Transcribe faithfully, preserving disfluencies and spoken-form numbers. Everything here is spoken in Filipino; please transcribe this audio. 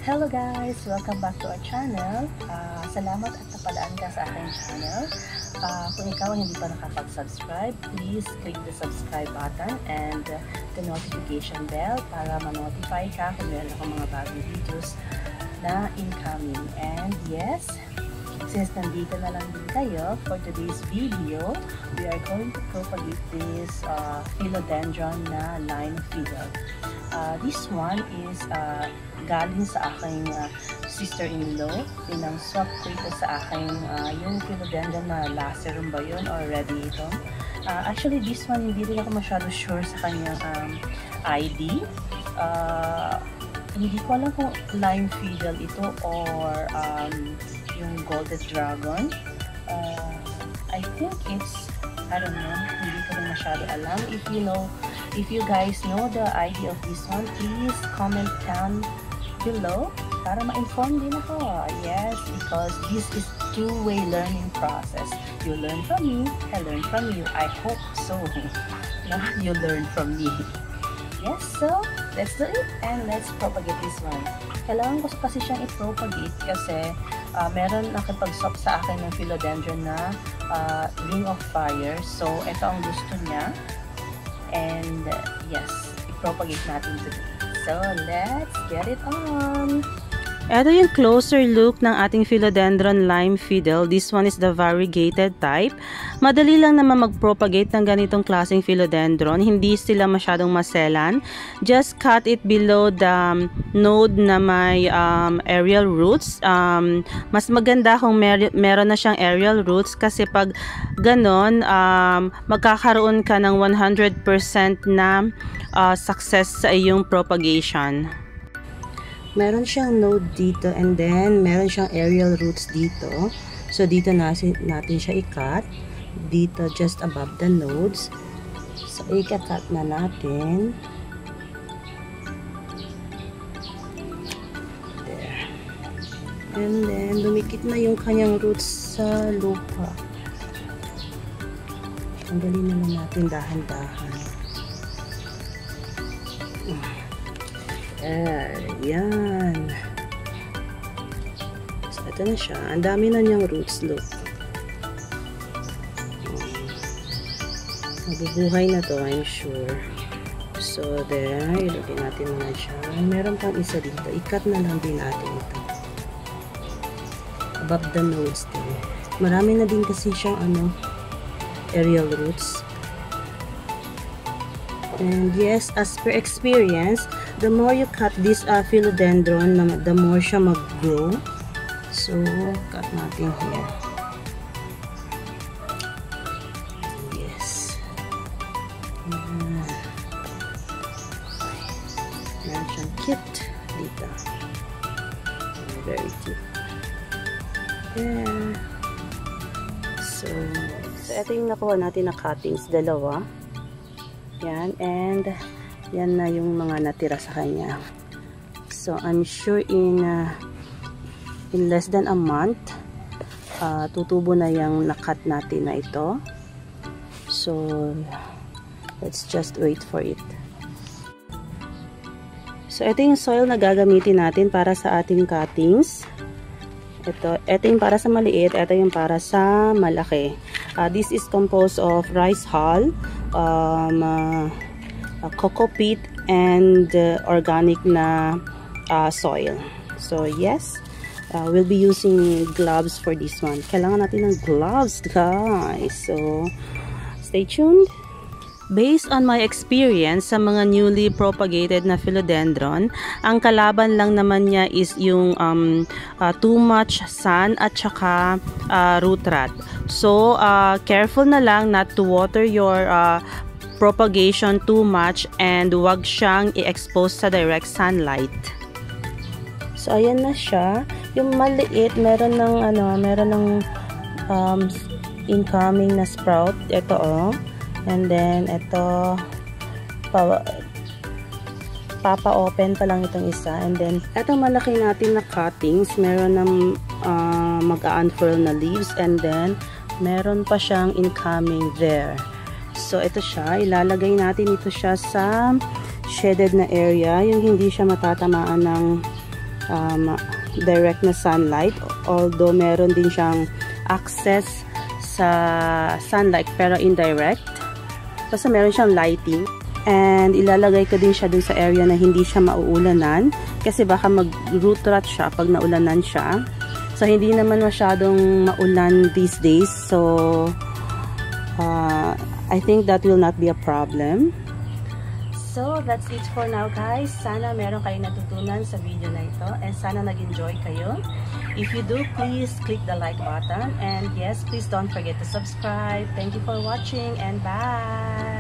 Hello guys! Welcome back to our channel. Uh, salamat at napadaan ka sa aking channel. Uh, kung ikaw hindi pa nakapag-subscribe, please click the subscribe button and uh, the notification bell para ma-notify ka kung meron akong mga bagong videos na incoming. And yes, since nandito na lang din kayo, for today's video, we are going to propagate this uh, philodendron na lime fiddle. Uh, this one is uh, galing sa aking uh, sister-in-law. Pinang-swap ko ito sa aking uh, yung philodendron na lacerum ba yun or radiatum. Uh, actually, this one hindi rin ako masyado sure sa kanyang um, I D. Uh, hindi ko alam kung lime fiddle ito or um, yung golden dragon. Uh, I think it's, I don't know, hindi ko rin masyado alam. If you know, if you guys know the I D of this one, please comment down below para ma-inform din ako. Yes, because this is two-way learning process. You learn from me, I learn from you. I hope so. You learn from me. Yes, so let's do it and let's propagate this one. Kailangan ko kasi siyang i-propagate kasi uh, meron nakipag-swap sa akin ng philodendron na uh, ring of fire. So, ito ang gusto niya. And uh, yes, i-propagate natin today. So, let's get it on! Ito yung closer look ng ating philodendron lime fiddle. This one is the variegated type. Madali lang naman mag-propagate ng ganitong klaseng philodendron. Hindi sila masyadong maselan. Just cut it below the um, node na may um, aerial roots. Um, mas maganda kung mer meron na siyang aerial roots kasi pag ganon, um, magkakaroon ka ng one hundred percent na uh, success sa iyong propagation. Meron siyang node dito and then meron siyang aerial roots dito. So dito natin, natin siya i-cut. Dito just above the nodes. So i-cut na natin. There. And then lumikit na yung kanyang roots sa lupa. Tanggalin na lang natin dahan-dahan. Ayan. So, ito na siya. Ang dami na niyang roots, look. Mabubuhay na to, I'm sure. So, there. Ilagay natin muna siya. Meron pang isa dito. I-cut na lang din natin ito. Above the nodes din. Marami na din kasi siyang ano, aerial roots. And yes, as per experience, the more you cut this uh, philodendron, the more siya mag-grow. So, cut natin here. Yes. Ayan. Meron siyang cute dito. Very cute. Yeah. So, so ito yung nakuha natin na cuttings, dalawa. Yan, and yan na yung mga natira sa kanya. So, I'm sure in uh, in less than a month, uh, tutubo na yung nakat natin na ito. So, let's just wait for it. So, ito yung soil na gagamitin natin para sa ating cuttings. Ito, ito yung para sa maliit, ito yung para sa malaki. Uh, this is composed of rice hull, um, uh, uh, cocoa peat, and uh, organic na uh, soil. So yes, uh, we'll be using gloves for this one. Kailangan natin ng gloves, guys. So stay tuned. Based on my experience sa mga newly propagated na philodendron, ang kalaban lang naman niya is yung um, uh, too much sun at saka uh, root rot. So, uh, careful na lang not to water your uh, propagation too much and huwag siyang i-expose sa direct sunlight. So, ayan na siya. Yung maliit, meron ng, ano, meron ng um, incoming na sprout. Ito, oh. And then, ito, pa, papa-open pa lang itong isa. And then, ito malaki natin na cuttings. Meron ng uh, mag-unfurl na leaves. And then, meron pa siyang incoming there. So, ito siya. Ilalagay natin ito siya sa shaded na area. Yung hindi siya matatamaan ng um, direct na sunlight, although meron din siyang access sa sunlight pero indirect. Basta meron siyang lighting. And ilalagay ko din siya dun sa area na hindi siya mauulanan kasi baka mag-root rot siya pag naulanan siya. So hindi naman masyadong maulan these days, so uh, I think that will not be a problem. So that's it for now guys. Sana meron kayong natutunan sa video na ito and sana nag-enjoy kayo. If you do, please click the like button, and yes, please don't forget to subscribe. Thank you for watching and bye!